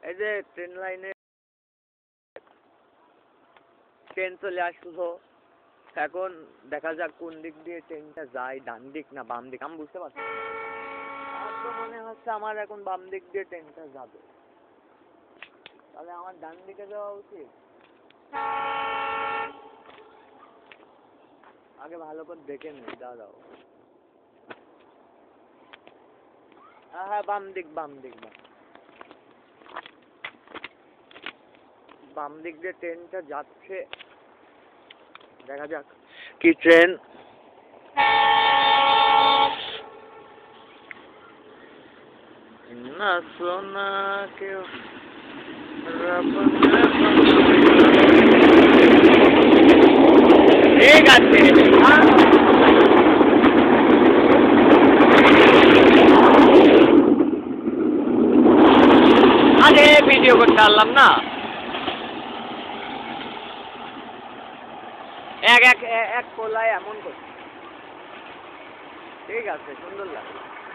এই যে ট্রেন লাইনে ট্রেন চলে আসলো, এখন দেখা যাক কোন দিক দিয়ে ট্রেনটা যায়, ডান দিক না বাম দিক আমি বুঝতে পারছি। আমার তো মনে হচ্ছে আমার এখন বাম দিক দিয়ে ট্রেনটা যাবে, তাহলে আমার ডান দিকে যাওয়া উচিত। আগে ভালো করে দেখে নিই, দাঁড়াও। হ্যাঁ বাম দিক বাম দিক বাম দিক দিয়ে ট্রেনটা যাচ্ছে, দেখা যাক কি ট্রেন। না সোনা কেউ ঠিক আছে। আরে ভিডিও করতে পারলাম না, এক এক এক কোলায় এমন করছে। ঠিক আছে, সুন্দর লাগে।